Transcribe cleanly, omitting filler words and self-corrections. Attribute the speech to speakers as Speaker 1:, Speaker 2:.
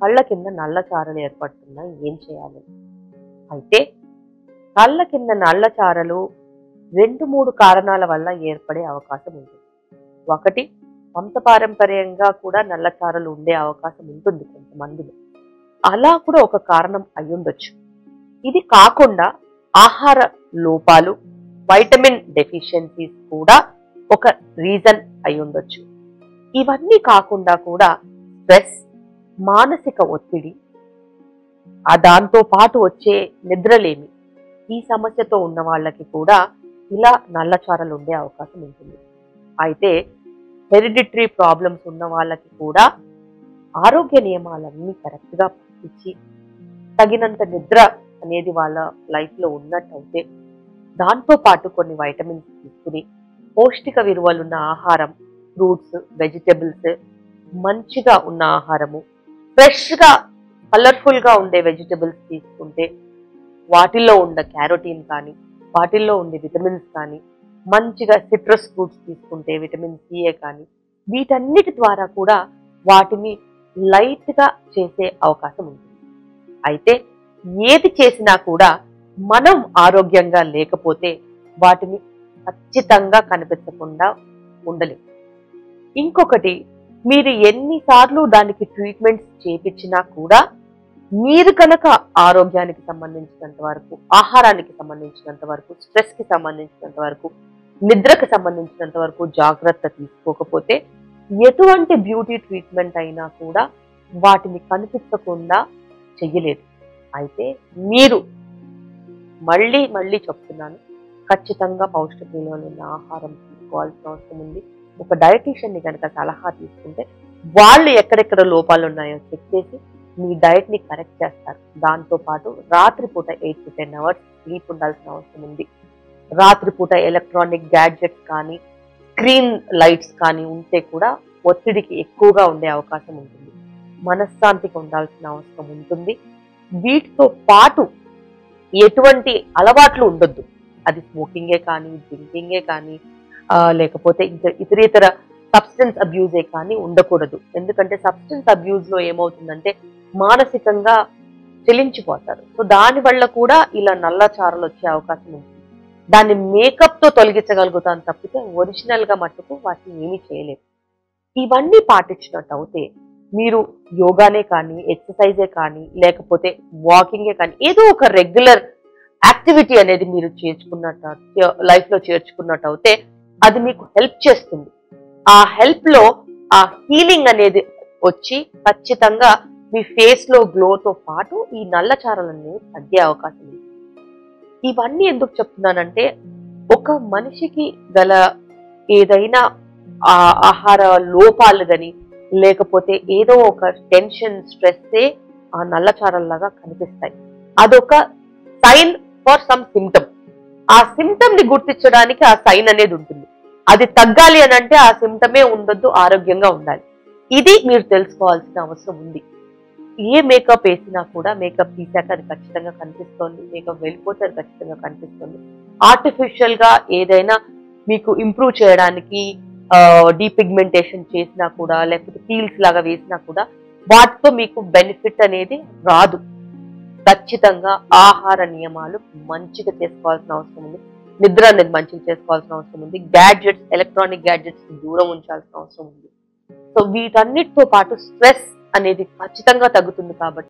Speaker 1: కళ్ళ కింద నల్ల చారలు ఏర్పడుతున్నాయి, ఏం చేయాలి? అయితే కళ్ళ కింద నల్ల చారలు 2-3 కారణాల వల్ల ఏర్పడే అవకాశం ఉంటుంది. ఒకటి, వంశపారంపర్యంగా కూడా నల్ల చారలు ఉండే అవకాశం ఉంటుంది కొంతమందిలో. అలా కూడా ఒక కారణం అయ్యుండొచ్చు. ఇది కాకుండా ఆహార లోపాలు, వైటమిన్ డెఫిషియన్సీస్ కూడా ఒక రీజన్ అయ్యుండొచ్చు. ఇవన్నీ కాకుండా కూడా స్ట్రెస్, మానసిక ఒత్తిడి, దాంతో పాటు వచ్చే నిద్రలేమి, ఈ సమస్యతో ఉన్న వాళ్ళకి కూడా ఇలా నల్లచారలు ఉండే అవకాశం ఉంటుంది. అయితే హెరిడిటరీ ప్రాబ్లమ్స్ ఉన్న వాళ్ళకి కూడా ఆరోగ్య నియమాలన్నీ కరెక్ట్గా పాటించి తగినంత నిద్ర అనేది వాళ్ళ లైఫ్లో ఉన్నట్టయితే, దాంతో పాటు కొన్ని వైటమిన్స్ తీసుకుని పౌష్టిక విలువలున్న ఆహారం, ఫ్రూట్స్, వెజిటబుల్స్, మంచిగా ఉన్న ఆహారము, ఫ్రెష్గా కలర్ఫుల్గా ఉండే వెజిటబుల్స్ తీసుకుంటే వాటిల్లో ఉన్న క్యారోటీన్ కానీ, వాటిల్లో ఉండే విటమిన్స్ కానీ, మంచిగా సిట్రస్ ఫ్రూట్స్ తీసుకుంటే విటమిన్ సిఏ కానీ, వీటన్నిటి ద్వారా కూడా వాటిని లైట్గా చేసే అవకాశం ఉంటుంది. అయితే ఏది చేసినా కూడా మనం ఆరోగ్యంగా లేకపోతే వాటిని ఖచ్చితంగా కనిపించకుండా ఉండలేం. ఇంకొకటి, మీరు ఎన్నిసార్లు దానికి ట్రీట్మెంట్స్ చేపించినా కూడా మీరు కనుక ఆరోగ్యానికి సంబంధించినంత వరకు, ఆహారానికి సంబంధించినంత వరకు, స్ట్రెస్కి సంబంధించినంత వరకు, నిద్రకు సంబంధించినంత వరకు జాగ్రత్త తీసుకోకపోతే ఎటువంటి బ్యూటీ ట్రీట్మెంట్ అయినా కూడా వాటిని కనిపించకుండా చెయ్యలేదు. అయితే మీరు మళ్ళీ మళ్ళీ చెప్తున్నాను, ఖచ్చితంగా పౌష్టిక విలువలు ఉన్న ఆహారం తీసుకోవాల్సిన అవసరం ఉంది. ఒక డయటీషియన్ని కనుక సలహా తీసుకుంటే వాళ్ళు ఎక్కడెక్కడ లోపాలు ఉన్నాయో చెక్ చేసి మీ డయట్ని కరెక్ట్ చేస్తారు. దాంతోపాటు రాత్రిపూట 8 to 10 hours స్లీప్ ఉండాల్సిన అవసరం ఉంది. రాత్రిపూట ఎలక్ట్రానిక్ గ్యాడ్జెట్స్ కానీ, స్క్రీన్ లైట్స్ కానీ ఉంటే కూడా ఒత్తిడికి ఎక్కువగా ఉండే అవకాశం ఉంటుంది. మనశ్శాంతికి ఉండాల్సిన అవసరం ఉంటుంది. వీటితో పాటు ఎటువంటి అలవాట్లు ఉండొద్దు. అది స్మోకింగే కానీ, డ్రింకింగే కానీ, లేకపోతే ఇంకా ఇతర సబ్స్టెన్స్ అబ్యూజే కానీ ఉండకూడదు. ఎందుకంటే సబ్స్టెన్స్ అబ్యూజ్లో ఏమవుతుందంటే మానసికంగా చెలించిపోతారు. సో దానివల్ల కూడా ఇలా నల్ల చారలు వచ్చే అవకాశం ఉంటుంది. దాన్ని మేకప్తో తొలగించగలుగుతాను తప్పితే ఒరిజినల్గా మట్టుకు వాటిని ఏమీ చేయలేదు. ఇవన్నీ పాటించినట్టు అవుతే మీరు యోగానే కానీ, ఎక్సర్సైజే కానీ, లేకపోతే వాకింగే కానీ, ఏదో ఒక రెగ్యులర్ యాక్టివిటీ అనేది మీరు చేర్చుకున్నట్టు లైఫ్లో చేర్చుకున్నట్టు అవుతే అది మీకు హెల్ప్ చేస్తుంది. ఆ హెల్ప్లో ఆ హీలింగ్ అనేది వచ్చి ఖచ్చితంగా మీ ఫేస్లో గ్లోతో పాటు ఈ నల్ల చారలన్నీ తగ్గే అవకాశం ఉంది. ఇవన్నీ ఎందుకు చెప్తున్నానంటే, ఒక మనిషికి గల ఏదైనా ఆహార లోపాలు కానీ, లేకపోతే ఏదో ఒక టెన్షన్, స్ట్రెస్సే ఆ నల్ల చారల్లాగా కనిపిస్తాయి. అదొక సైన్ ఫర్ సమ్ సిమ్టమ్. ఆ సిమ్టమ్ ని గుర్తించడానికి ఆ సైన్ అనేది ఉంటుంది. అది తగ్గాలి అని అంటే ఆ సిమ్టమే ఉండొద్దు, ఆరోగ్యంగా ఉండాలి. ఇది మీరు తెలుసుకోవాల్సిన అవసరం ఉంది. ఏ మేకప్ వేసినా కూడా మేకప్ తీసాక అది ఖచ్చితంగా కనిపిస్తుంది, మేకప్ వెళ్ళిపోతే అది ఖచ్చితంగా కనిపిస్తుంది. ఆర్టిఫిషియల్ గా ఏదైనా మీకు ఇంప్రూవ్ చేయడానికి డీపిగ్మెంటేషన్ చేసినా కూడా, లేకపోతే పీల్స్ లాగా వేసినా కూడా వాటితో మీకు బెనిఫిట్ అనేది రాదు. ఖచ్చితంగా ఆహార నియమాలు మంచిగా చేసుకోవాల్సిన అవసరం ఉంది. నిద్ర అనేది మంచిగా చేసుకోవాల్సిన అవసరం ఉంది. గ్యాడ్జెట్స్, ఎలక్ట్రానిక్ గ్యాడ్జెట్స్ దూరం ఉంచాల్సిన అవసరం ఉంది. సో వీటన్నిటితో పాటు స్ట్రెస్ అనేది ఖచ్చితంగా తగ్గుతుంది కాబట్టి